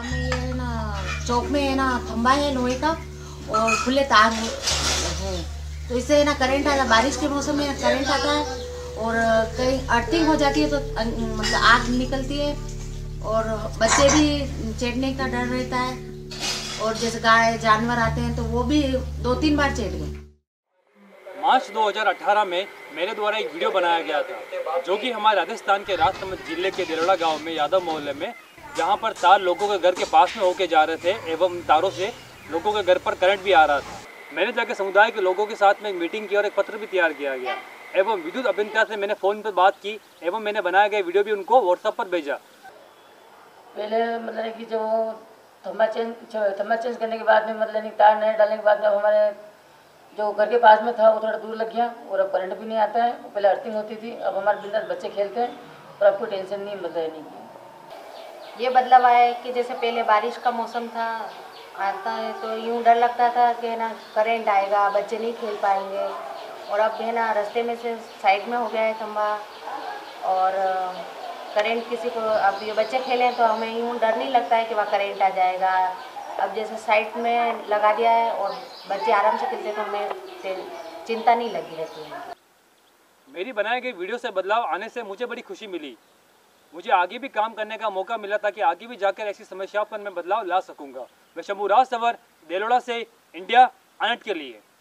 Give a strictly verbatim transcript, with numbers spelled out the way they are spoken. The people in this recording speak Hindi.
गांव में ये है ना, चौक में है ना खंबा है लोहे का और खुले तार है, तो इससे है ना करंट आता है। बारिश के मौसम में करंट आता है और कहीं अर्थिंग हो जाती है तो मतलब आग निकलती है और बच्चे भी चेटने का डर रहता है। और जैसे गाय जानवर आते हैं तो वो भी दो तीन बार चेट गए। मार्च दो हज़ार अठारह में मेरे द्वारा एक वीडियो बनाया गया था जो कि हमारे राजस्थान के राजस्थान जिले के देलवाड़ा गांव में यादव मोहल्ले में, जहां पर तार लोगों के घर के पास में होके जा रहे थे एवं तारों से लोगों के घर पर करंट भी आ रहा था। मैंने जाकर समुदाय के लोगों के साथ में एक मीटिंग की और एक पत्र भी तैयार किया गया एवं विद्युत अभियंता से मैंने फ़ोन पर बात की एवं मैंने बनाया गया वीडियो भी उनको व्हाट्सएप पर भेजा। पहले मतलब कि जो थम्बा चेंज थम्बा चेंज करने के बाद में मतलब तार नए डालने के बाद में हमारे जो घर के पास में था वो थोड़ा दूर लग गया और अब करंट भी नहीं आता है। पहले अर्थिंग होती थी, अब हमारे बिंदास बच्चे खेलते हैं और अब कोई टेंशन नहीं मतलब नहीं की। ये बदलाव आया है कि जैसे पहले बारिश का मौसम था आता है तो यूँ डर लगता था कि है ना करंट आएगा, बच्चे नहीं खेल पाएंगे, और अब है ना रास्ते में से साइड में हो गया है खंबा और करंट किसी को, अब ये बच्चे खेलें तो हमें यूँ डर नहीं लगता है कि वहाँ करंट आ जाएगा। अब जैसे साइड में लगा दिया है और बच्चे आराम से खेलते तो हमें चिंता नहीं लगी रहती है। मेरी बनाई गई वीडियो से बदलाव आने से मुझे बड़ी खुशी मिली। मुझे आगे भी काम करने का मौका मिला ताकि आगे भी जाकर ऐसी समस्याओं पर मैं बदलाव ला सकूंगा। मैं शंभूराज सवर, देलवाड़ा से, इंडिया अनट के लिए।